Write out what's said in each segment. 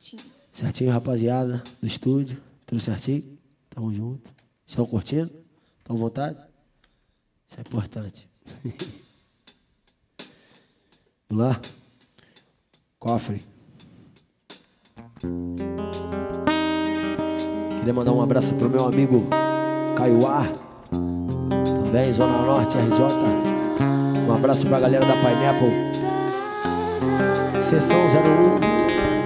Certinho, rapaziada do estúdio. Tudo certinho? Tamo junto. Estão curtindo? Estão à vontade? Isso é importante. Vamos lá? Cofre. Queria mandar um abraço pro meu amigo Caiuá, também Zona Norte, RJ. Um abraço pra galera da Pineapple, Sessão 01.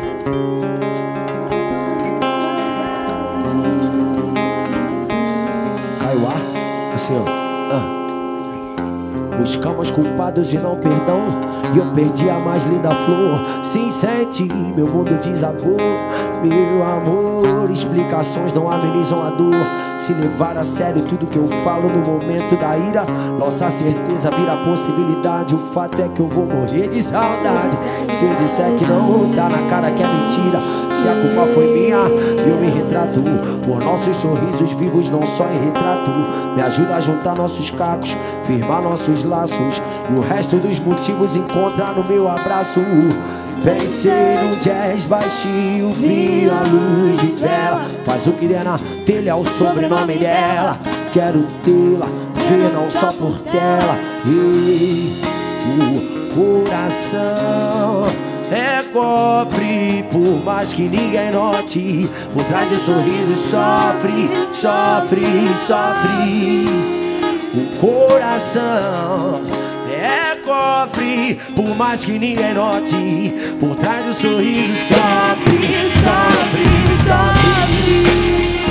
Caiuá, assim ó. Buscamos culpados e não perdão, e eu perdi a mais linda flor. Sim, sente, meu mundo desabou. Meu amor, explicações não amenizam a dor. Se levar a sério tudo que eu falo no momento da ira, nossa certeza vira possibilidade. O fato é que eu vou morrer de saudade. Se eu disser que não, tá na cara que é mentira. Se a culpa foi minha, eu me retrato por nossos sorrisos vivos, não só em retrato. Me ajuda a juntar nossos cacos, firmar nossos laços, e o resto dos motivos encontrar no meu abraço. Pensei num jazz baixinho, vi a luz de vela. Faz o que der na telha, é o sobrenome dela. Quero tê-la, ver não só por tela. E o coração é cofre, por mais que ninguém note. Por trás do sorriso sofre, sofre, sofre. O coração é cofre, por mais que ninguém note. Por trás do sorriso sofre, sofre, sofre.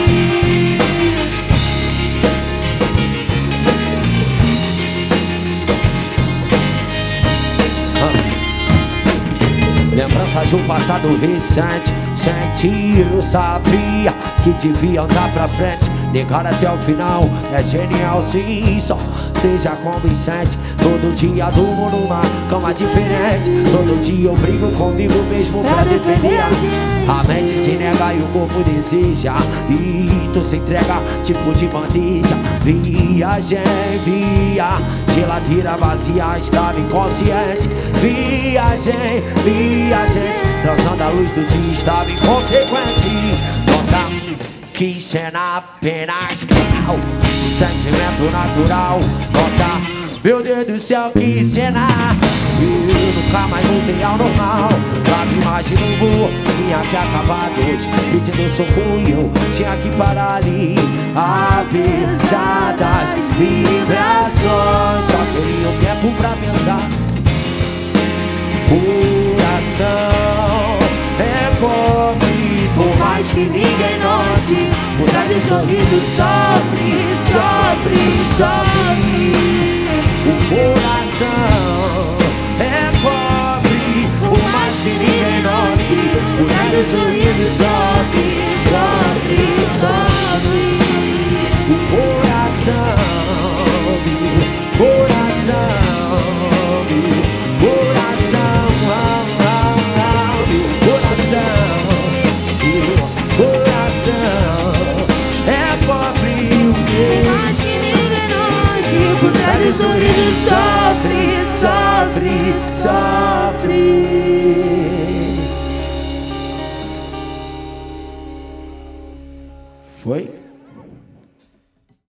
Lembranças de um passado recente. Senti, eu sabia que devia andar pra frente. Negar até o final é genial, sim, só seja convincente. Todo dia durmo numa cama diferente. Todo dia eu brigo comigo mesmo pra defender a gente. A mente se nega e o corpo deseja, e tu se entrega tipo de bandeja. Viagem, via, geladeira vazia, estava inconsciente. Viagem, viajante, transando a luz do dia, estava inconsequente. Nossa, que cena apenas real, um sentimento natural. Nossa, meu Deus do céu, que cena. Eu nunca mais voltei ao normal. Pra de novo, tinha que acabar hoje. Pedindo socorro e eu tinha que parar ali. Apesar das vibrações, só queria um tempo pra pensar. Coração é pobre, por mais que ninguém note. Por trás do sorriso sofre, sofre, sofre. O coração é pobre, por mais que ninguém note. Por trás do sorriso sofre, sofre, sofre. O coração, coração, coração, coração é pobre, por mais que ninguém note. Por trás do sorriso sofre, sofre, sofre. Foi?